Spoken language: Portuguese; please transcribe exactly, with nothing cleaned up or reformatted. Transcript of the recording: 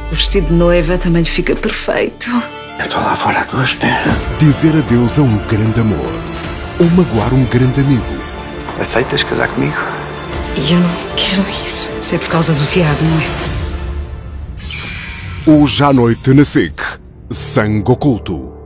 O vestido de noiva também lhe fica perfeito. Eu estou lá fora à tua espera. Dizer adeus a um grande amor ou magoar um grande amigo. Aceitas casar comigo? E eu não quero isso. Isso é por causa do Tiago, não é? Hoje à noite na S I C, Sangue Oculto.